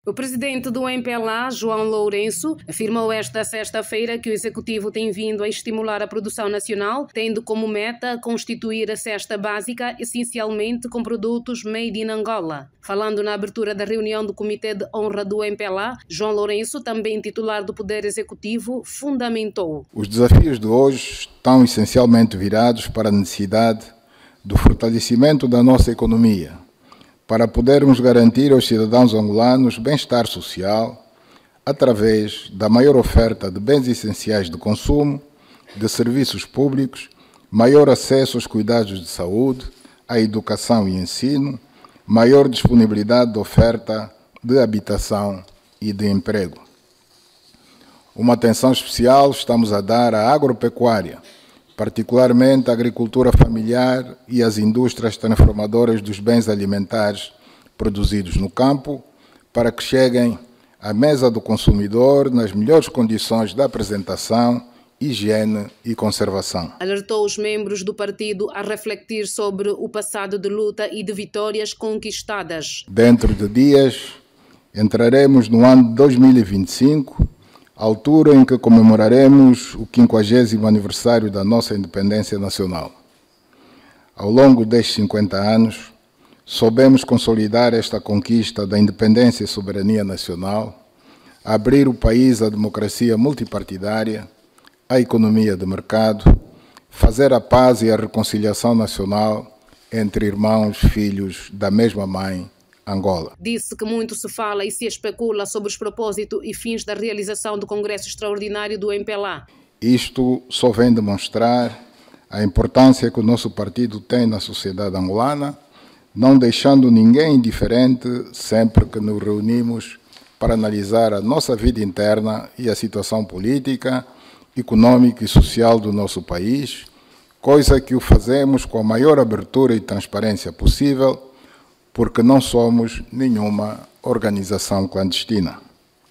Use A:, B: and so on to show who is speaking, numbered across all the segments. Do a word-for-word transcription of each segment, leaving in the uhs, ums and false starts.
A: O presidente do M P L A, João Lourenço, afirmou esta sexta-feira que o executivo tem vindo a estimular a produção nacional, tendo como meta constituir a cesta básica essencialmente com produtos made in Angola. Falando na abertura da reunião do Comitê de Honra do M P L A, João Lourenço, também titular do Poder Executivo, fundamentou:
B: os desafios de hoje estão essencialmente virados para a necessidade do fortalecimento da nossa economia, para podermos garantir aos cidadãos angolanos bem-estar social através da maior oferta de bens essenciais de consumo, de serviços públicos, maior acesso aos cuidados de saúde, à educação e ensino, maior disponibilidade de oferta de habitação e de emprego. Uma atenção especial estamos a dar à agropecuária, particularmente à agricultura familiar e às indústrias transformadoras dos bens alimentares produzidos no campo, para que cheguem à mesa do consumidor nas melhores condições de apresentação, higiene e conservação.
A: Alertou os membros do partido a refletir sobre o passado de luta e de vitórias conquistadas.
B: Dentro de dias, entraremos no ano de dois mil e vinte e cinco, altura em que comemoraremos o quinquagésimo aniversário da nossa independência nacional. Ao longo destes cinquenta anos, soubemos consolidar esta conquista da independência e soberania nacional, abrir o país à democracia multipartidária, à economia de mercado, fazer a paz e a reconciliação nacional entre irmãos, filhos da mesma mãe, Angola.
A: Disse que muito se fala e se especula sobre os propósitos e fins da realização do Congresso Extraordinário do M P L A.
B: Isto só vem demonstrar a importância que o nosso partido tem na sociedade angolana, não deixando ninguém indiferente sempre que nos reunimos para analisar a nossa vida interna e a situação política, econômica e social do nosso país, coisa que o fazemos com a maior abertura e transparência possível, porque não somos nenhuma organização clandestina.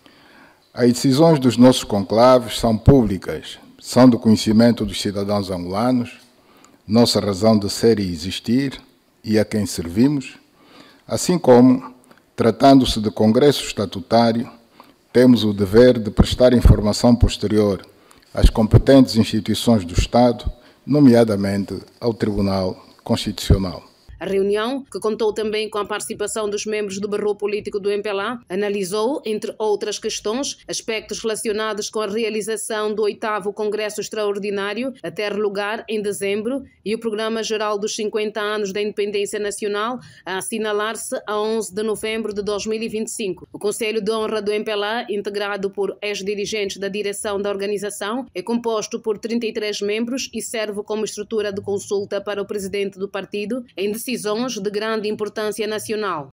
B: As decisões dos nossos conclaves são públicas, são do conhecimento dos cidadãos angolanos, nossa razão de ser e existir e a quem servimos, assim como, tratando-se de congresso estatutário, temos o dever de prestar informação posterior às competentes instituições do Estado, nomeadamente ao Tribunal Constitucional.
A: A reunião, que contou também com a participação dos membros do Barô Político do M P L A, analisou, entre outras questões, aspectos relacionados com a realização do oitavo Congresso Extraordinário, a ter lugar em dezembro, e o Programa Geral dos cinquenta anos da Independência Nacional, a assinalar-se a onze de novembro de dois mil e vinte e cinco. O Conselho de Honra do M P L A, integrado por ex-dirigentes da direção da organização, é composto por trinta e três membros e serve como estrutura de consulta para o presidente do partido em decisões de grande importância nacional.